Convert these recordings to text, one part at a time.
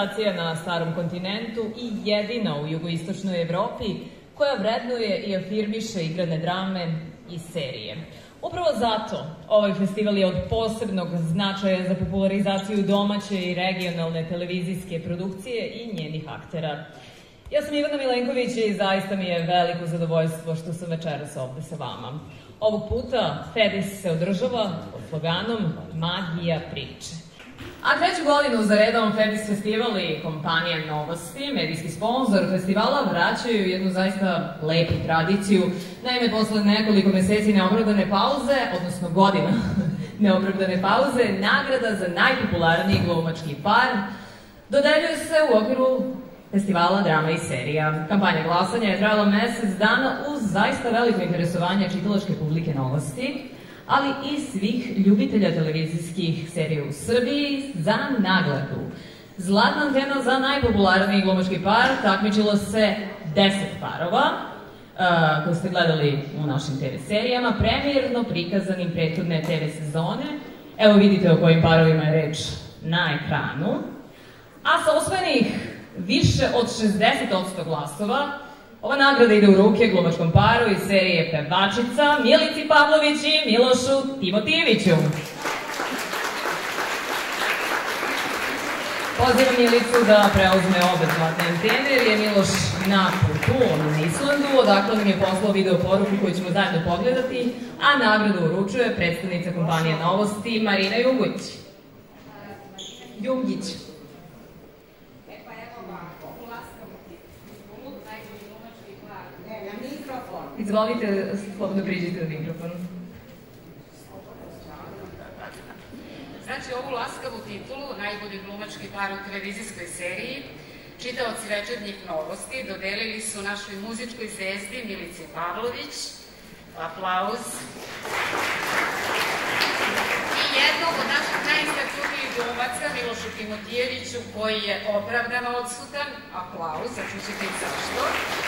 stacija na Starom kontinentu i jedina u jugoistočnoj Evropi koja vrednuje i afirmiše igrane drame i serije. Upravo zato ovaj festival je od posebnog značaja za popularizaciju domaće i regionalne televizijske produkcije i njenih aktera. Ja sam Ivana Milenković i zaista mi je veliko zadovoljstvo što sam večeras ovde sa vama. Ovog puta FEDIS se održava pod sloganom Magija priče. A treću godinu za redom FEDIS festival i kompanija Novosti, medijski sponsor festivala, vraćaju jednu zaista lepu tradiciju. Naime, posle nekoliko meseci neopravdane pauze, odnosno godina neopravdane pauze, nagrada za najpopularniji glumački par dodeljuje se u okviru festivala drama i serija. Kampanja glasanja je trajala mesec dana uz zaista veliko interesovanje čitalačke publike Novosti, ali i svih ljubitelja televizijskih serija u Srbiji za nagradu. Zlatna antena za najpopularniji glumački par takmičilo se 10 parova, koje ste gledali u našim TV serijama, premijerno prikazanim prethodne TV sezone. Evo vidite o kojim parovima je reč na ekranu. A sa osvojenih više od 60% glasova, ova nagrada ide u ruke glumačkom paru iz serije Pevačica, Milici Pavlović i Milošu Timotijeviću. Pozivam Milicu da preuzme obe zlatne antene, jer je Miloš na putu, na Islandu, odakle nam je poslao video poruku koju ćemo zajedno pogledati, a nagradu uručuje predstavnica kompanije Novosti Marina Jungić. Izvolite, slobodno priđite na mikrofon. Znači, ovu laskavu titulu, najbolji glumački par u televizijskoj seriji, čitaoci Večernjih Novosti dodelili su našoj muzičkoj zvezdi Milici Pavlović, aplauz, i jednog od naših najistaknutijih glumaca, Milošu Timotijeviću, koji je opravdano odsutan, aplauz, a čućete i zašto.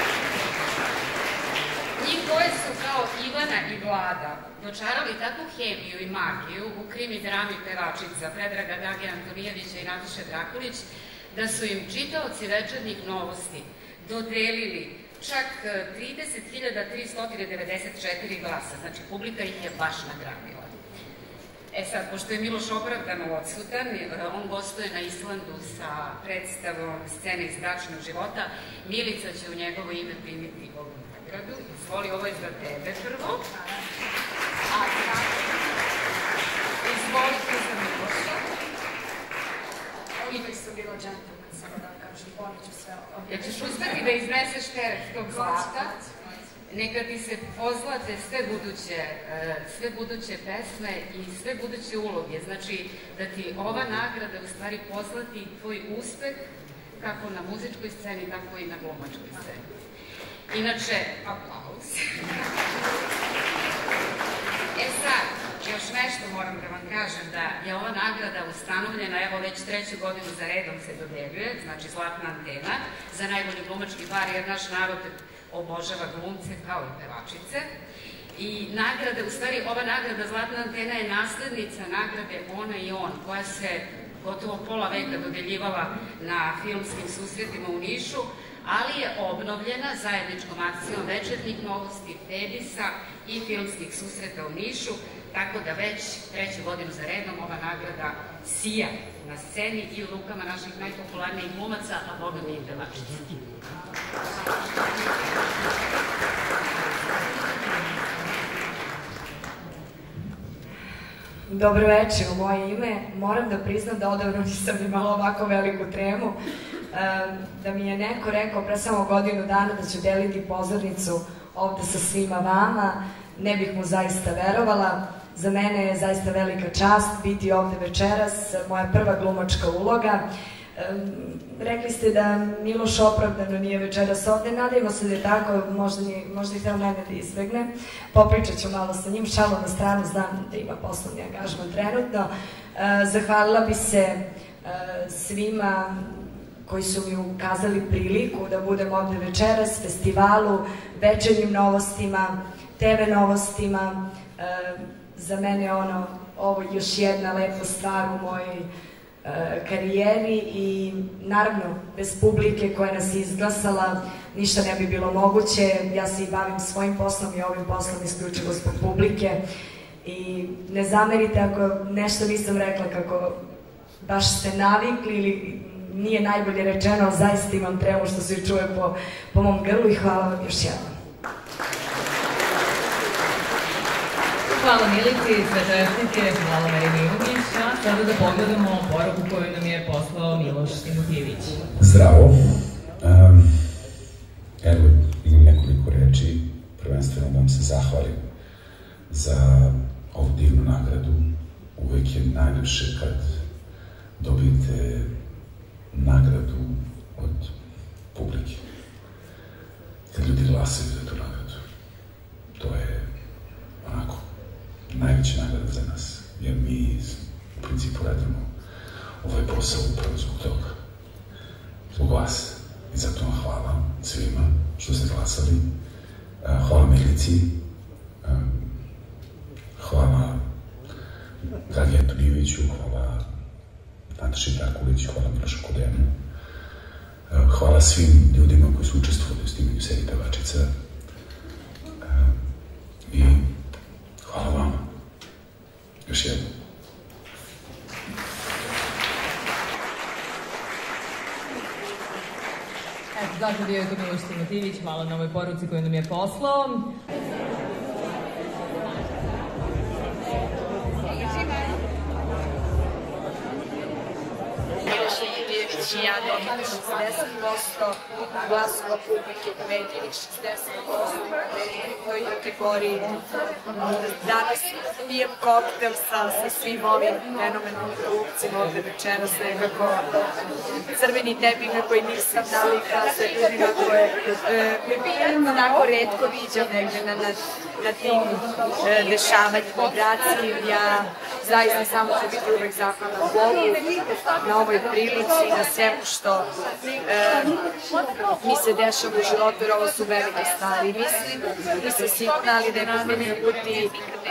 Njih koje su kao Ivana i Vlada dočarali takvu hemiju i magiju u krimi drami Pevačica Predraga Gage Antonijevića i Nataše Drakulić, da su im čitaoci Večernjih Novosti dodelili čak 30.394 glasa, znači publika ih je baš nagradila. E sad, pošto je Miloš opravdano odsutan, on gostuje na Islandu sa predstavom Scene iz bračnog života, Milica će u njegovo ime primiti ovu nagradu. Izvoli, ovo je za tebe prvo. A sad, izvoli ti za Miloša. Oni koji su bilo džentlmen, samo da kažem, poneću sve ovo. Ja ćeš uspeti da izneseš teret tog zlata, neka ti se pozlate sve buduće pesme i sve buduće uloge. Znači, da ti ova nagrada u stvari pozlati tvoj uspeh kako na muzičkoj sceni, tako i na glumačkoj sceni. Inače, aplauz. E sad, još nešto moram da vam kažem, da je ova nagrada ustanovljena, evo već treću godinu za redom se dodeljuje, znači Zlatna antena, za najbolji glumački par, jer naš narod obožava glumce kao i pevačice. I nagrada, u stvari ova nagrada Zlatna antena je naslednica nagrade Ona i on, koja se gotovo pola veka dodeljivala na filmskim susretima u Nišu, ali je obnovljena zajedničkom akcijom Večernjih Novosti, FEDIS-a i filmskih susreta u Nišu, tako da već treću godinu za redom ova nagrada sija na sceni i u rukama naših najpopularnijih glumaca, a boga mi i pevačica. Dobro večer, u moje ime. Moram da priznam da odavno nisam imala ovako veliku tremu. Da mi je neko rekao pre samo godinu dana da ću deliti pozornicu ovde sa svima vama, ne bih mu zaista verovala. Za mene je zaista velika čast biti ovde večeras, moja prva glumačka uloga. Rekli ste da Miloš opravdano nije večeras ovde, nadajmo se da je tako, možda i hteo mene da izbegne. Popričat ću malo sa njim, šalom na stranu, znam da ima poslovni angažman trenutno. Zahvalila bi se svima koji su mi ukazali priliku da budem ovde večeras, festivalu, Večernjim Novostima, TV Novostima. Za mene je ovo još jedna lepa stvar u mojoj karijeri i naravno bez publike koja nas je izglasala ništa ne bi bilo moguće. Ja se i bavim svojim poslom i ovim poslom isključivo zbog publike i ne zamerite ako nešto nisam rekla kako baš ste navikli ili nije najbolje rečeno, ali zaista imam tremu što se čuje po mom grlu i hvala vam još jednom. Hvala Milici, sve čestitke, hvala Marini Ugić, a sada da pogledamo poruku koju nam je poslao Miloš Timotijević. Zdravo. Evo, imam nekoliko reči, prvenstveno da vam se zahvalim za ovu divnu nagradu. Uvek je najlepše kad dobijete nagradu od publike. Kad ljudi glasaju za tu nagradu. To je onako najveća nagrada za nas, jer mi u principu radimo ovaj posao upravo zbog toga. Zbog vas. I zato vam hvala svima što ste glasali. Hvala Milici. Hvala Dragi Antonijeviću, hvala Nataši Darkoviću, hvala Milošu Kodenu. Hvala svim ljudima koji su učestvovali u snimanju serije Pevačica. I hvala vama. Još jednom. Eto, dakle, bio je to Miloš Timotijević, hvala na ovoj poruci koju nam je poslao. Miloš Timotijević i ja dobili 60% glasova publike, medijnih 60% u toj kategoriji. Danas pijem koktel sa svim ovim fenomenalnim glumcima ovde večeras, nekako crveni tepih na koji nisam navika, sa ljudima koje onako retko viđam negde na tim dešavanjima u Graciji. Ja zaista samo ću biti uvek zahvalna Bogu na ovoj prilici, na svemu što mi se dešava u životu, jer ovo su velike stvari. Nisam sigurna, ali da je prvi put i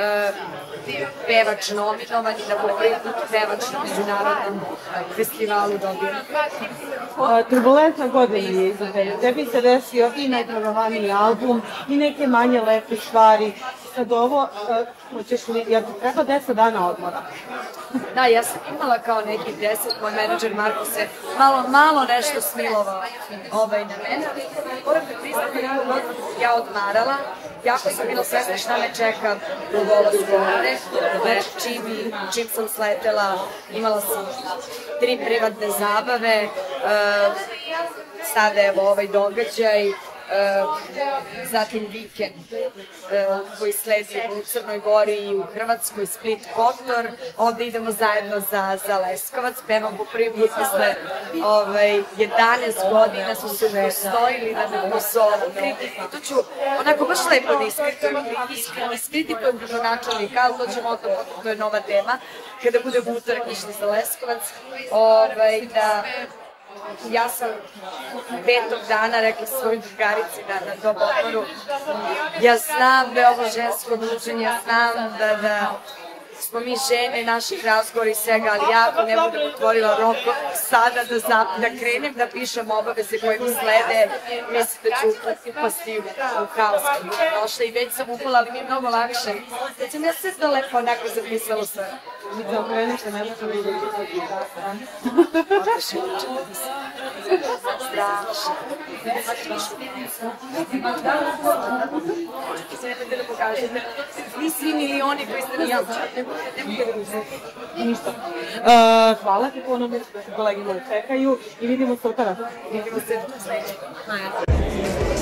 pevač nominovan i da po prvi put pevač na međunarodnom festivalu dobio. Turbulentna godina je iza tebe. Tebi se desio i najprogovaniji album i neke manje lepe stvari. Sad ovo, hoćeš li, jer ti treba 10 dana odmora? Da, ja sam imala kao neki 10, moj menadžer Marko se malo nešto smilovao na mene, ali moram da priznam da ja odmarala, jako sam bila svesna šta me čeka u dolasku ovde, čim sam sletela, imala sam 3 privatne zabave, sada evo ovaj događaj, zatim vikend koji sledi u Crnoj Gori i u Hrvatskoj, Split, Kotor. Ovde idemo zajedno za Leskovac, pevamo po prvi put posle 11 godina su se udostojili da me pozovu. To ću onako baš lepo da iskritikujem gradonačelnika, ali to ćemo to je nova tema, kada bude utorak išli za Leskovac, da ja sam 5. dana rekla svojoj drugarici na tom odmoru, ja znam da je ovo žensko druženje, ja znam da smo mi žene, naših razgovora i svega, ali ja ako ne budem otvorila rok sada da krenem da pišem obaveze koje mi slede, mislim da ću upasti u haos kad budem došla i već sam upala, ali mi je mnogo lakše. Da sam ja sve to lepo onako zapisala sve. Mi to okrenite, ne možemo vidjeti. Odeš i učinu da se strašno. Nemojte da pokažete. Vi svi milioni koji ste mi javčali. Ništa. Hvala ti ponovno, kolegi me čekaju i vidimo se u tada. Vidimo se u sledećeg.